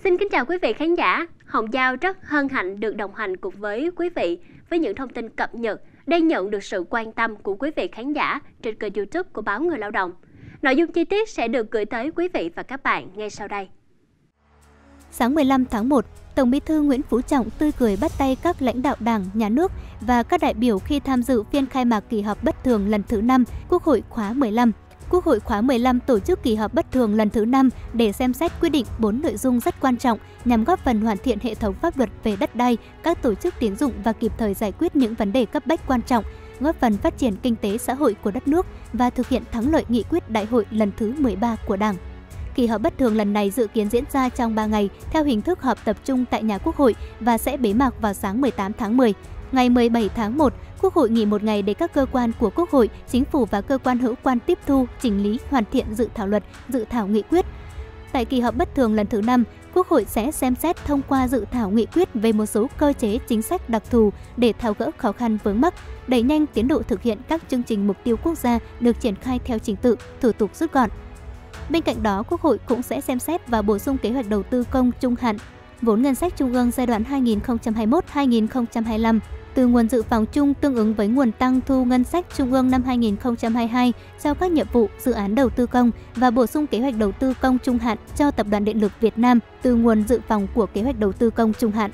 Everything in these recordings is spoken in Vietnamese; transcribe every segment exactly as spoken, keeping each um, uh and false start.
Xin kính chào quý vị khán giả. Hồng Giao rất hân hạnh được đồng hành cùng với quý vị với những thông tin cập nhật đang nhận được sự quan tâm của quý vị khán giả trên kênh YouTube của báo Người Lao động. Nội dung chi tiết sẽ được gửi tới quý vị và các bạn ngay sau đây. Sáng mười lăm tháng một, Tổng Bí thư Nguyễn Phú Trọng tươi cười bắt tay các lãnh đạo Đảng, Nhà nước và các đại biểu khi tham dự phiên khai mạc kỳ họp bất thường lần thứ năm Quốc hội khóa mười lăm. Quốc hội khóa mười lăm tổ chức kỳ họp bất thường lần thứ năm để xem xét quyết định bốn nội dung rất quan trọng nhằm góp phần hoàn thiện hệ thống pháp luật về đất đai, các tổ chức tín dụng và kịp thời giải quyết những vấn đề cấp bách quan trọng, góp phần phát triển kinh tế xã hội của đất nước và thực hiện thắng lợi nghị quyết đại hội lần thứ mười ba của Đảng. Kỳ họp bất thường lần này dự kiến diễn ra trong ba ngày theo hình thức họp tập trung tại nhà Quốc hội và sẽ bế mạc vào sáng mười tám tháng mười. Ngày mười bảy tháng một, Quốc hội nghỉ một ngày để các cơ quan của Quốc hội, Chính phủ và cơ quan hữu quan tiếp thu, chỉnh lý, hoàn thiện dự thảo luật, dự thảo nghị quyết. Tại kỳ họp bất thường lần thứ năm, Quốc hội sẽ xem xét thông qua dự thảo nghị quyết về một số cơ chế chính sách đặc thù để tháo gỡ khó khăn vướng mắc, đẩy nhanh tiến độ thực hiện các chương trình mục tiêu quốc gia được triển khai theo trình tự, thủ tục rút gọn. Bên cạnh đó, Quốc hội cũng sẽ xem xét và bổ sung kế hoạch đầu tư công trung hạn, vốn ngân sách trung ương giai đoạn hai nghìn không trăm hai mươi mốt đến hai nghìn không trăm hai mươi lăm từ nguồn dự phòng chung tương ứng với nguồn tăng thu ngân sách trung ương năm hai nghìn không trăm hai mươi hai cho các nhiệm vụ dự án đầu tư công và bổ sung kế hoạch đầu tư công trung hạn cho Tập đoàn Điện lực Việt Nam từ nguồn dự phòng của kế hoạch đầu tư công trung hạn.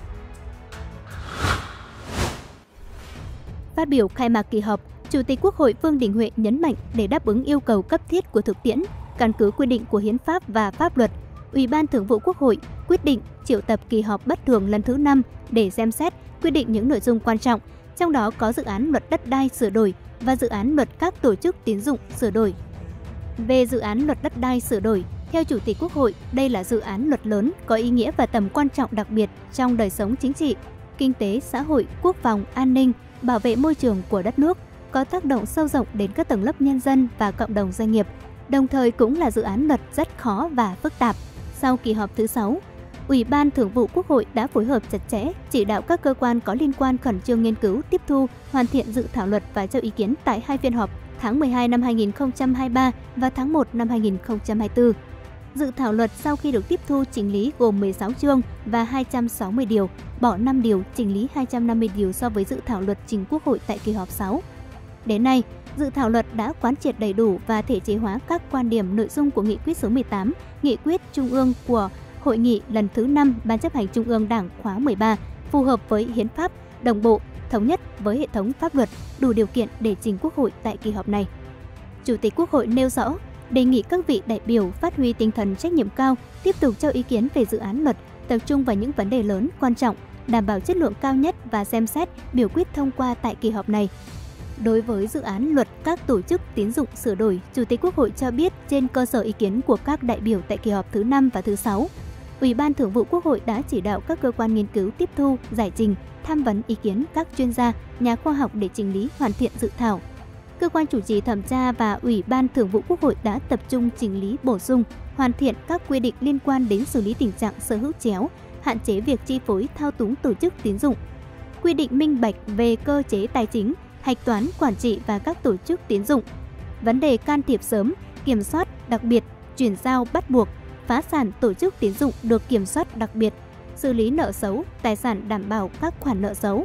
Phát biểu khai mạc kỳ họp, Chủ tịch Quốc hội Vương Đình Huệ nhấn mạnh để đáp ứng yêu cầu cấp thiết của thực tiễn, căn cứ quy định của hiến pháp và pháp luật, Ủy ban Thường vụ Quốc hội quyết định triệu tập kỳ họp bất thường lần thứ năm để xem xét, quyết định những nội dung quan trọng, trong đó có dự án luật đất đai sửa đổi và dự án luật các tổ chức tín dụng sửa đổi. Về dự án luật đất đai sửa đổi, theo Chủ tịch Quốc hội, đây là dự án luật lớn có ý nghĩa và tầm quan trọng đặc biệt trong đời sống chính trị, kinh tế, xã hội, quốc phòng, an ninh, bảo vệ môi trường của đất nước, có tác động sâu rộng đến các tầng lớp nhân dân và cộng đồng doanh nghiệp, đồng thời cũng là dự án luật rất khó và phức tạp. Sau kỳ họp thứ sáu, Ủy ban Thường vụ Quốc hội đã phối hợp chặt chẽ, chỉ đạo các cơ quan có liên quan khẩn trương nghiên cứu, tiếp thu, hoàn thiện dự thảo luật và cho ý kiến tại hai phiên họp tháng mười hai năm hai nghìn không trăm hai mươi ba và tháng một năm hai nghìn không trăm hai mươi tư. Dự thảo luật sau khi được tiếp thu chỉnh lý gồm mười sáu chương và hai trăm sáu mươi điều, bỏ năm điều, chỉnh lý hai trăm năm mươi điều so với dự thảo luật trình Quốc hội tại kỳ họp sáu. Đến nay, dự thảo luật đã quán triệt đầy đủ và thể chế hóa các quan điểm nội dung của Nghị quyết số mười tám, Nghị quyết Trung ương của Hội nghị lần thứ năm Ban chấp hành Trung ương Đảng khóa mười ba, phù hợp với hiến pháp, đồng bộ, thống nhất với hệ thống pháp luật, đủ điều kiện để trình Quốc hội tại kỳ họp này. Chủ tịch Quốc hội nêu rõ, đề nghị các vị đại biểu phát huy tinh thần trách nhiệm cao, tiếp tục cho ý kiến về dự án luật, tập trung vào những vấn đề lớn, quan trọng, đảm bảo chất lượng cao nhất và xem xét, biểu quyết thông qua tại kỳ họp này. Đối với dự án luật các tổ chức tín dụng sửa đổi, Chủ tịch Quốc hội cho biết trên cơ sở ý kiến của các đại biểu tại kỳ họp thứ năm và thứ sáu, Ủy ban Thường vụ Quốc hội đã chỉ đạo các cơ quan nghiên cứu tiếp thu, giải trình, tham vấn ý kiến các chuyên gia, nhà khoa học để chỉnh lý hoàn thiện dự thảo. Cơ quan chủ trì thẩm tra và Ủy ban Thường vụ Quốc hội đã tập trung chỉnh lý bổ sung, hoàn thiện các quy định liên quan đến xử lý tình trạng sở hữu chéo, hạn chế việc chi phối thao túng tổ chức tín dụng, quy định minh bạch về cơ chế tài chính, hạch toán, quản trị và các tổ chức tín dụng, vấn đề can thiệp sớm, kiểm soát đặc biệt, chuyển giao bắt buộc, phá sản tổ chức tín dụng được kiểm soát đặc biệt, xử lý nợ xấu, tài sản đảm bảo các khoản nợ xấu.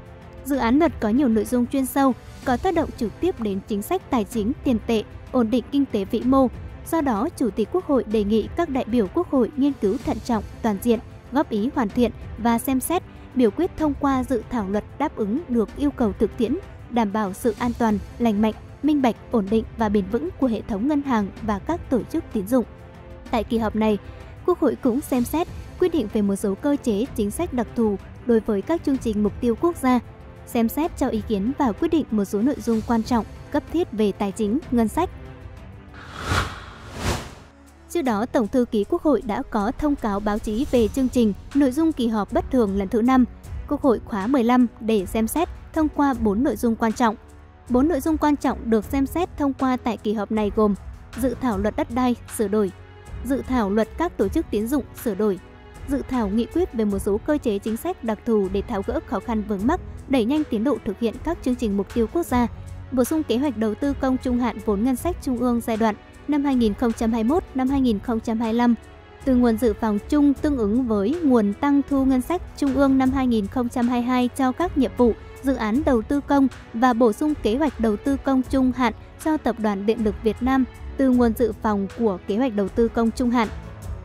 Dự án luật có nhiều nội dung chuyên sâu, có tác động trực tiếp đến chính sách tài chính, tiền tệ, ổn định kinh tế vĩ mô. Do đó, Chủ tịch Quốc hội đề nghị các đại biểu Quốc hội nghiên cứu thận trọng, toàn diện, góp ý hoàn thiện và xem xét, biểu quyết thông qua dự thảo luật đáp ứng được yêu cầu thực tiễn, đảm bảo sự an toàn, lành mạnh, minh bạch, ổn định và bền vững của hệ thống ngân hàng và các tổ chức tín dụng. Tại kỳ họp này, Quốc hội cũng xem xét, quyết định về một số cơ chế chính sách đặc thù đối với các chương trình mục tiêu quốc gia, xem xét cho ý kiến và quyết định một số nội dung quan trọng, cấp thiết về tài chính, ngân sách. Trước đó, Tổng thư ký Quốc hội đã có thông cáo báo chí về chương trình, nội dung kỳ họp bất thường lần thứ năm, Quốc hội khóa mười lăm để xem xét thông qua bốn nội dung quan trọng. Bốn nội dung quan trọng được xem xét thông qua tại kỳ họp này gồm dự thảo luật đất đai sửa đổi, dự thảo luật các tổ chức tín dụng sửa đổi, dự thảo nghị quyết về một số cơ chế chính sách đặc thù để tháo gỡ khó khăn vướng mắc, đẩy nhanh tiến độ thực hiện các chương trình mục tiêu quốc gia, bổ sung kế hoạch đầu tư công trung hạn vốn ngân sách trung ương giai đoạn năm hai nghìn không trăm hai mươi mốt đến năm hai nghìn không trăm hai mươi lăm, từ nguồn dự phòng chung tương ứng với nguồn tăng thu ngân sách trung ương năm hai nghìn không trăm hai mươi hai cho các nhiệm vụ, dự án đầu tư công và bổ sung kế hoạch đầu tư công trung hạn cho Tập đoàn Điện lực Việt Nam từ nguồn dự phòng của kế hoạch đầu tư công trung hạn.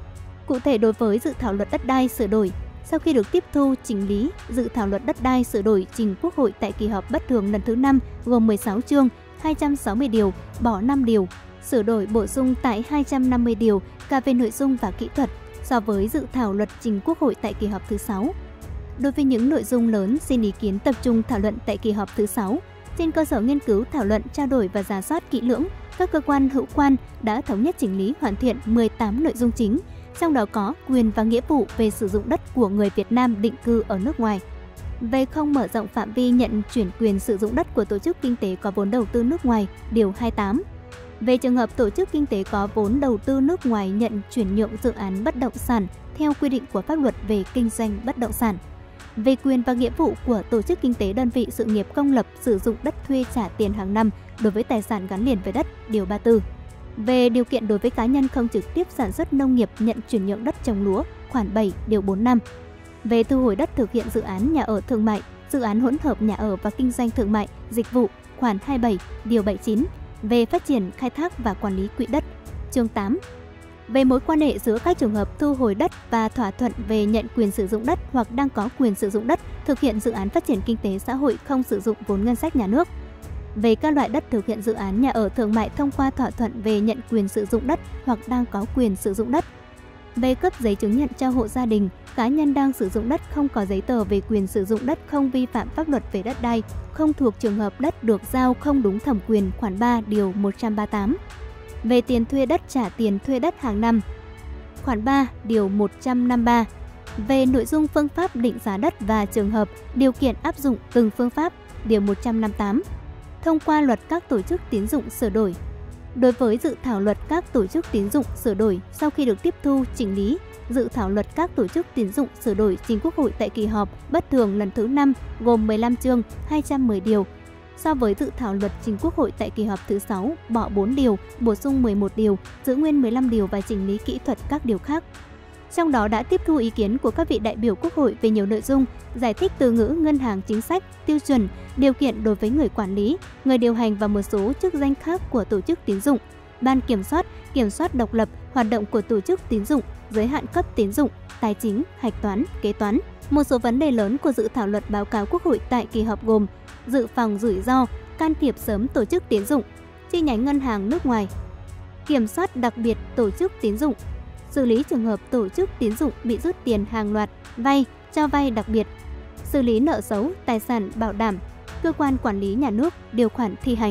Cụ thể, đối với dự thảo luật đất đai sửa đổi, sau khi được tiếp thu chỉnh lý, dự thảo luật đất đai sửa đổi trình Quốc hội tại kỳ họp bất thường lần thứ năm gồm mười sáu chương, hai trăm sáu mươi điều, bỏ năm điều, sửa đổi bổ sung tại hai trăm năm mươi điều cả về nội dung và kỹ thuật so với dự thảo luật trình Quốc hội tại kỳ họp thứ sáu. Đối với những nội dung lớn, xin ý kiến tập trung thảo luận tại kỳ họp thứ sáu. Trên cơ sở nghiên cứu, thảo luận, trao đổi và rà soát kỹ lưỡng, các cơ quan hữu quan đã thống nhất chỉnh lý hoàn thiện mười tám nội dung chính, trong đó có quyền và nghĩa vụ về sử dụng đất của người Việt Nam định cư ở nước ngoài. Về không mở rộng phạm vi nhận chuyển quyền sử dụng đất của tổ chức kinh tế có vốn đầu tư nước ngoài, điều hai mươi tám. Về trường hợp tổ chức kinh tế có vốn đầu tư nước ngoài nhận chuyển nhượng dự án bất động sản theo quy định của pháp luật về kinh doanh bất động sản. Về quyền và nghĩa vụ của tổ chức kinh tế đơn vị sự nghiệp công lập sử dụng đất thuê trả tiền hàng năm đối với tài sản gắn liền với đất, điều ba mươi tư. Về điều kiện đối với cá nhân không trực tiếp sản xuất nông nghiệp nhận chuyển nhượng đất trồng lúa, khoản bảy, điều bốn mươi lăm. Về thu hồi đất thực hiện dự án nhà ở thương mại, dự án hỗn hợp nhà ở và kinh doanh thương mại, dịch vụ, khoản hai mươi bảy, điều bảy mươi chín. Về phát triển, khai thác và quản lý quỹ đất, chương tám. Về mối quan hệ giữa các trường hợp thu hồi đất và thỏa thuận về nhận quyền sử dụng đất hoặc đang có quyền sử dụng đất thực hiện dự án phát triển kinh tế xã hội không sử dụng vốn ngân sách nhà nước. Về các loại đất thực hiện dự án nhà ở thương mại thông qua thỏa thuận về nhận quyền sử dụng đất hoặc đang có quyền sử dụng đất. Về cấp giấy chứng nhận cho hộ gia đình, cá nhân đang sử dụng đất không có giấy tờ về quyền sử dụng đất không vi phạm pháp luật về đất đai, không thuộc trường hợp đất được giao không đúng thẩm quyền, khoản ba, điều một trăm ba mươi tám. Về tiền thuê đất trả tiền thuê đất hàng năm, khoản ba, điều một trăm năm mươi ba. Về nội dung phương pháp định giá đất và trường hợp, điều kiện áp dụng từng phương pháp, điều một trăm năm mươi tám. Thông qua luật các tổ chức tín dụng sửa đổi. Đối với dự thảo luật các tổ chức tín dụng sửa đổi, sau khi được tiếp thu chỉnh lý, dự thảo luật các tổ chức tín dụng sửa đổi trình Quốc hội tại kỳ họp bất thường lần thứ năm gồm mười lăm chương, hai trăm mười điều. So với dự thảo luật trình Quốc hội tại kỳ họp thứ sáu, bỏ bốn điều, bổ sung mười một điều, giữ nguyên mười lăm điều và chỉnh lý kỹ thuật các điều khác. Trong đó đã tiếp thu ý kiến của các vị đại biểu Quốc hội về nhiều nội dung, giải thích từ ngữ ngân hàng chính sách, tiêu chuẩn, điều kiện đối với người quản lý, người điều hành và một số chức danh khác của tổ chức tín dụng, ban kiểm soát, kiểm soát độc lập, hoạt động của tổ chức tín dụng, giới hạn cấp tín dụng, tài chính, hạch toán, kế toán. Một số vấn đề lớn của dự thảo luật báo cáo Quốc hội tại kỳ họp gồm dự phòng rủi ro, can thiệp sớm tổ chức tín dụng, chi nhánh ngân hàng nước ngoài, kiểm soát đặc biệt tổ chức tín dụng, xử lý trường hợp tổ chức tín dụng bị rút tiền hàng loạt, vay, cho vay đặc biệt, xử lý nợ xấu, tài sản bảo đảm, cơ quan quản lý nhà nước, điều khoản thi hành.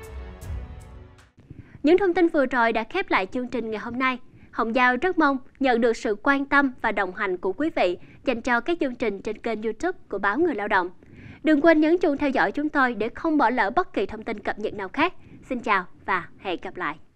Những thông tin vừa rồi đã khép lại chương trình ngày hôm nay. Hồng Giao rất mong nhận được sự quan tâm và đồng hành của quý vị dành cho các chương trình trên kênh YouTube của Báo Người Lao động. Đừng quên nhấn chuông theo dõi chúng tôi để không bỏ lỡ bất kỳ thông tin cập nhật nào khác. Xin chào và hẹn gặp lại!